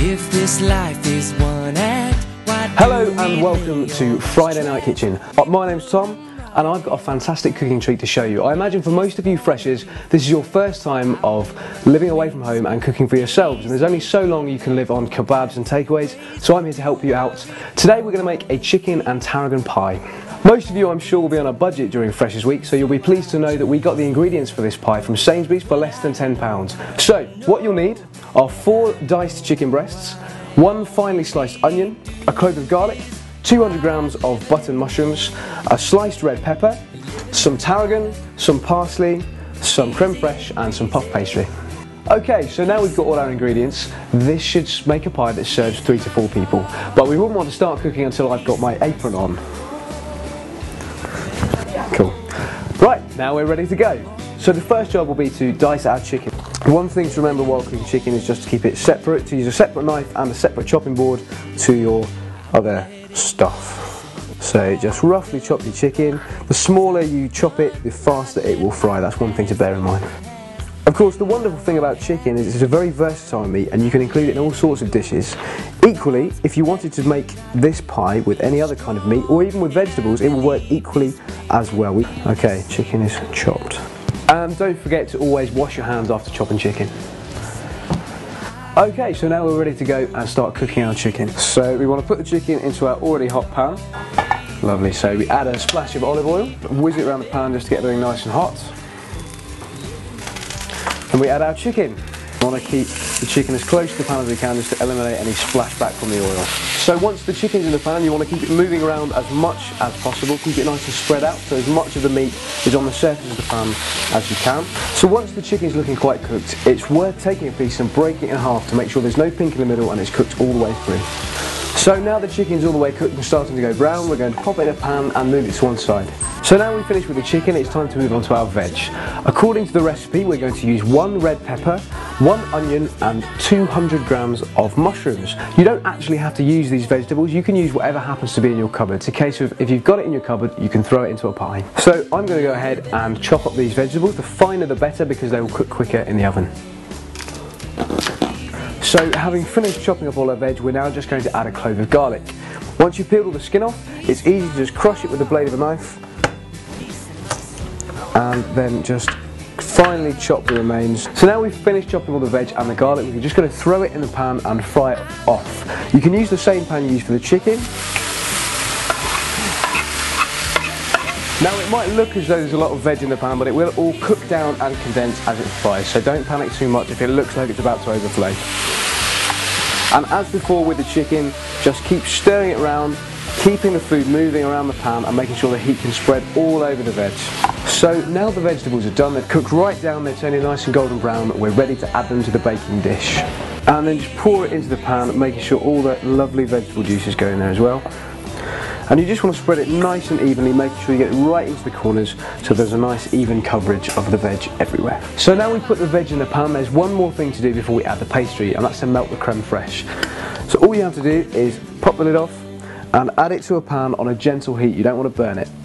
If this life is one act, why Hello and welcome to Friday Night Kitchen. My name's Tom and I've got a fantastic cooking treat to show you. I imagine for most of you freshers, this is your first time of living away from home and cooking for yourselves, and there's only so long you can live on kebabs and takeaways, so I'm here to help you out. Today we're going to make a chicken and tarragon pie. Most of you, I'm sure, will be on a budget during Freshers Week, so you'll be pleased to know that we got the ingredients for this pie from Sainsbury's for less than £10. So, what you'll need are 4 diced chicken breasts, 1 finely sliced onion, a clove of garlic, 200 grams of button mushrooms, a sliced red pepper, some tarragon, some parsley, some creme fraiche and some puff pastry. Okay, so now we've got all our ingredients. This should make a pie that serves 3 to 4 people, but we wouldn't want to start cooking until I've got my apron on. Cool. Right, now we're ready to go. So the first job will be to dice our chicken. One thing to remember while cooking chicken is just to keep it separate, to use a separate knife and a separate chopping board to your other stuff. So just roughly chop your chicken. The smaller you chop it, the faster it will fry. That's one thing to bear in mind. Of course, the wonderful thing about chicken is it's a very versatile meat and you can include it in all sorts of dishes. Equally, if you wanted to make this pie with any other kind of meat or even with vegetables, it will work equally as well. Okay, chicken is chopped. And don't forget to always wash your hands after chopping chicken. Okay, so now we're ready to go and start cooking our chicken. So we want to put the chicken into our already hot pan. Lovely, so we add a splash of olive oil, whiz it around the pan just to get everything nice and hot. And we add our chicken. We want to keep the chicken as close to the pan as we can just to eliminate any splashback from the oil. So once the chicken's in the pan, you want to keep it moving around as much as possible. Keep it nice and spread out so as much of the meat is on the surface of the pan as you can. So once the chicken's looking quite cooked, it's worth taking a piece and breaking it in half to make sure there's no pink in the middle and it's cooked all the way through. So now the chicken's all the way cooked and starting to go brown, we're going to pop it in a pan and move it to one side. So now we've finished with the chicken, it's time to move on to our veg. According to the recipe, we're going to use 1 red pepper, 1 onion and 200 grams of mushrooms. You don't actually have to use these vegetables, you can use whatever happens to be in your cupboard. It's a case of if you've got it in your cupboard, you can throw it into a pie. So I'm going to go ahead and chop up these vegetables. The finer the better because they will cook quicker in the oven. So having finished chopping up all our veg, we're now just going to add a clove of garlic. Once you've peeled all the skin off, it's easy to just crush it with the blade of a knife and then just finely chop the remains. So now we've finished chopping all the veg and the garlic, we're just going to throw it in the pan and fry it off. You can use the same pan you used for the chicken. Now it might look as though there's a lot of veg in the pan, but it will all cook down and condense as it fries, so don't panic too much if it looks like it's about to overflow. And as before with the chicken, just keep stirring it around, keeping the food moving around the pan and making sure the heat can spread all over the veg. So now the vegetables are done, they've cooked right down, they're turning nice and golden brown, we're ready to add them to the baking dish. And then just pour it into the pan, making sure all the lovely vegetable juices go in there as well. And you just want to spread it nice and evenly, making sure you get it right into the corners so there's a nice even coverage of the veg everywhere. So now we put the veg in the pan, there's one more thing to do before we add the pastry, and that's to melt the creme fraiche. So all you have to do is pop the lid off and add it to a pan on a gentle heat, you don't want to burn it.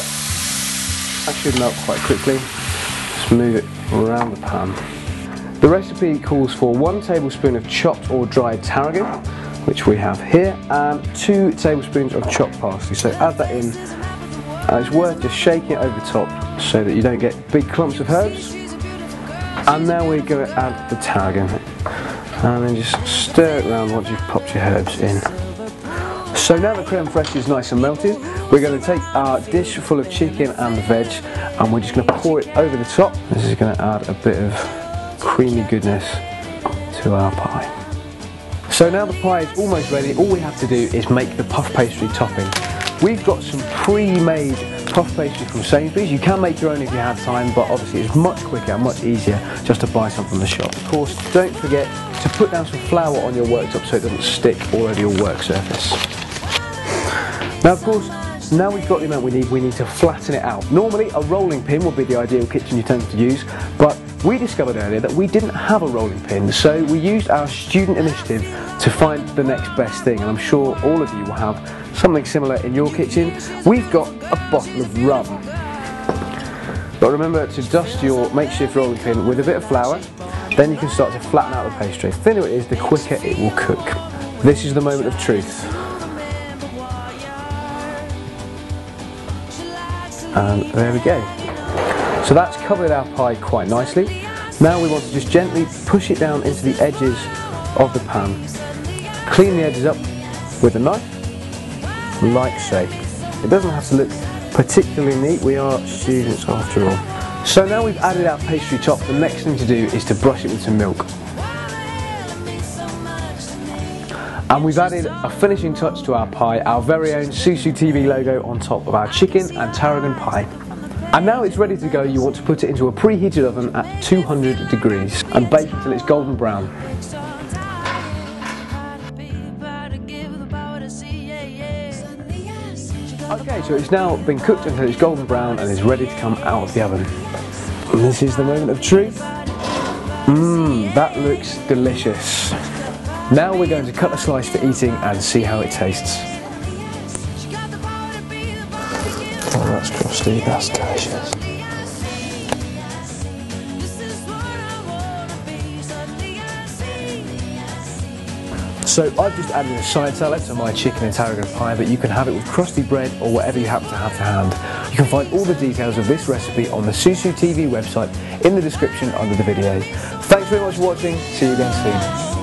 That should melt quite quickly. Just move it around the pan. The recipe calls for 1 tablespoon of chopped or dried tarragon, which we have here, and 2 tablespoons of chopped parsley. So add that in, and it's worth just shaking it over the top so that you don't get big clumps of herbs. And now we're going to add the tarragon, and then just stir it around once you've popped your herbs in. So now the creme fraiche is nice and melted, we're going to take our dish full of chicken and veg, and we're just going to pour it over the top. This is going to add a bit of creamy goodness to our pie. So now the pie is almost ready, all we have to do is make the puff pastry topping. We've got some pre-made puff pastry from Sainsbury's. You can make your own if you have time, but obviously it's much quicker and much easier just to buy some from the shop. Of course, don't forget to put down some flour on your worktop so it doesn't stick all over your work surface. Now of course, now we've got the amount we need to flatten it out. Normally a rolling pin would be the ideal kitchen utensil to use, but we discovered earlier that we didn't have a rolling pin, so we used our student initiative to find the next best thing, and I'm sure all of you will have something similar in your kitchen. We've got a bottle of rum. But remember to dust your makeshift rolling pin with a bit of flour Then you can start to flatten out the pastry. The thinner it is, the quicker it will cook. This is the moment of truth. And there we go. So that's covered our pie quite nicely. Now we want to just gently push it down into the edges of the pan. Clean the edges up with a knife, like so. It doesn't have to look particularly neat, we are students after all. So now we've added our pastry top, the next thing to do is to brush it with some milk. And we've added a finishing touch to our pie, our very own Susu TV logo on top of our chicken and tarragon pie. And now it's ready to go, you want to put it into a preheated oven at 200 degrees and bake until it's golden brown. Okay, so it's now been cooked until it's golden brown and is ready to come out of the oven. And this is the moment of truth. That looks delicious. Now we're going to cut a slice for eating and see how it tastes. Oh, that's crusty, that's delicious. So I've just added a side salad to my chicken and tarragon pie, but you can have it with crusty bread or whatever you happen to have to hand. You can find all the details of this recipe on the Susu TV website in the description under the video. Thanks very much for watching, see you again soon.